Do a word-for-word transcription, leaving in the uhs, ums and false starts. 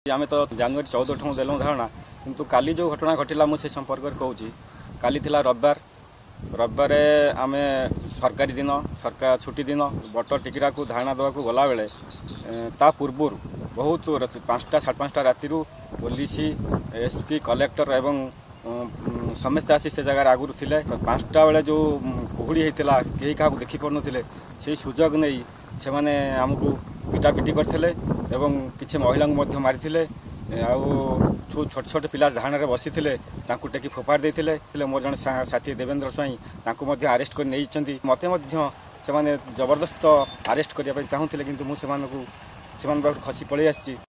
आम तो जनवरी चौदह ठूँ देलूँ धारणा किंतु काली जो घटना घटला मुझे संपर्क कहूँ काली थिला रविवार रविवार आम सरकारी दिन सरकार छुट्टी दिन बटर टिकिरा को धारणा देवा गला बेले ता पूर्व बहुत पाँचटा साढ़े पाँचटा राति पुलिस एसपी कलेक्टर एवं समस्ते आसी से जगार आगुरी थे पाँचटा बेले जो कुहुड़ी होता कहीं क्या देखी पार नुले से सुजोग नहीं से मैंने आमको पिटापिटी करते किसी महिला मारी छोट छोट पिला धारण बसी टेकी फोपाड़ देते मोर जन साथी देवेंद्र स्वाई आरेस्ट कर नहीं मत जबरदस्त आरेस्ट करने चाहूँगे कि मुझे खसी पलि आसी।